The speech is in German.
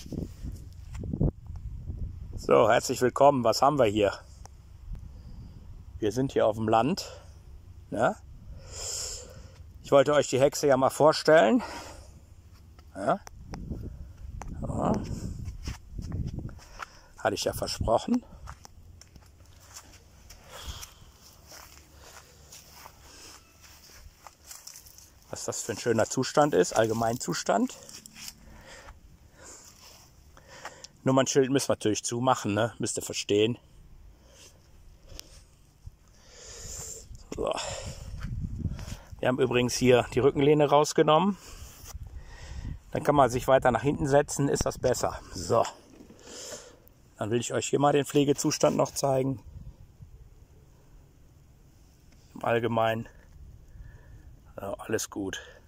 So, herzlich willkommen. Was haben wir hier? Wir sind hier auf dem Land. Ja? Ich wollte euch die Hexe ja mal vorstellen. Ja? Ja. Hatte ich ja versprochen. Was das für ein schöner Zustand ist, Allgemeinzustand. Nummernschild müssen wir natürlich zumachen, ne? Müsst ihr verstehen. So. Wir haben übrigens hier die Rückenlehne rausgenommen. Dann kann man sich weiter nach hinten setzen, ist das besser. So. Dann will ich euch hier mal den Pflegezustand noch zeigen. Im Allgemeinen. Ja, alles gut.